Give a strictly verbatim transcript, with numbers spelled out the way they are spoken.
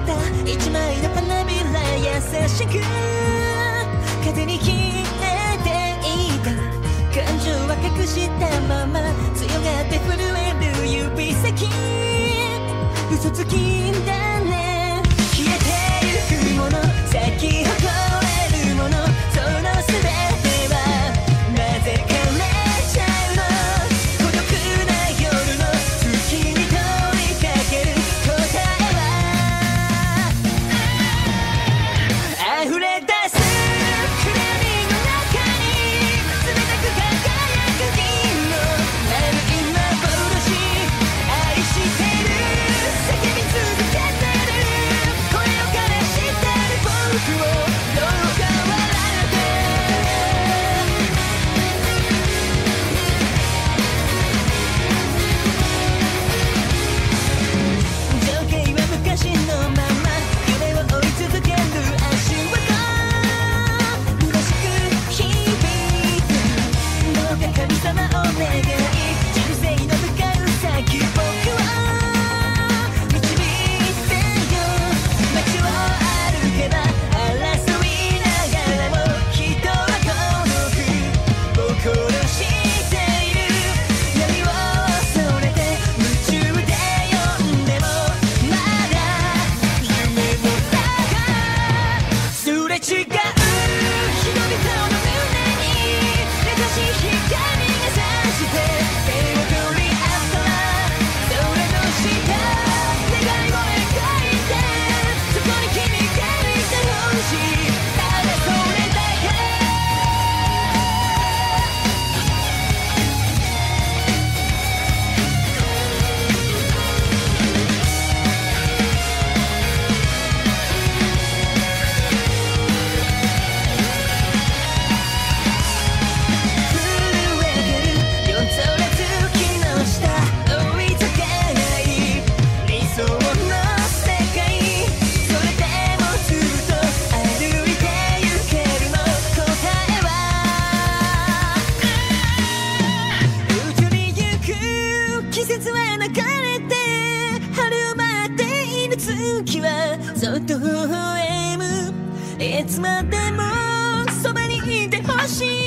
た一枚の花びら優しく風に消えていた感情は隠したまま強がって震える指先嘘つきだね消えてゆくもの咲き誇れるものその全てはなぜかれちゃうの孤独な夜の月に問いかける答えは溢れ出す暗闇の中に冷たく輝く銀の丸い幻愛してる叫び続けてる声をからしてる僕をどうか笑って情景は昔のまま夢を追い続ける足音虚しく響いてどうか神様お願い人生の向かう先僕を導いてよ街を歩けば争いながらも人は孤独を殺している闇を恐れて夢中で読んでもまだ夢の中すれ違う人々の胸に優しい光が差して手を取り合ったら空の下願いを描いてそこに君がいてほしいただそれだけ震えてる夜空月の下追いつけない理想の世界それでもずっと歩いてゆけるの答えは移りゆく季節は流れて春を待っている月はそっと微笑むいつまでもそばにいてほしい